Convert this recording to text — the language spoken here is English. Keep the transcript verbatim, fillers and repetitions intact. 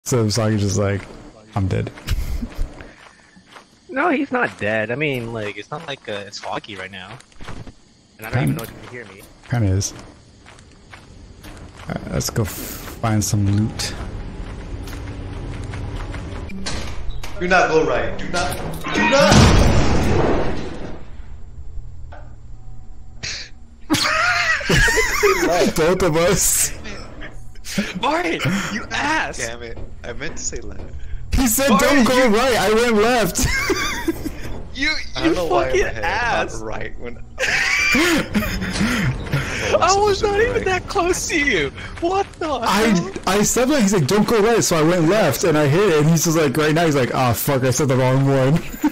So Sagi's just like, I'm dead. No, he's not dead. I mean, like, it's not like uh, it's foggy right now. And I don't even know if you can hear me. Kinda is. Alright, let's go f find some loot. Do not go right. Do not. Do not! Both of us. Martin, you ass! Damn it. I meant to say left. He said Martin, don't go you... right, I went left. you you I don't know why in fucking my head ass! not right when I was not even right. that close to you! What the I hell? I said like, he's like, don't go right, so I went left, and I hit it, and he's just like, right now, he's like, ah, oh, fuck, I said the wrong one.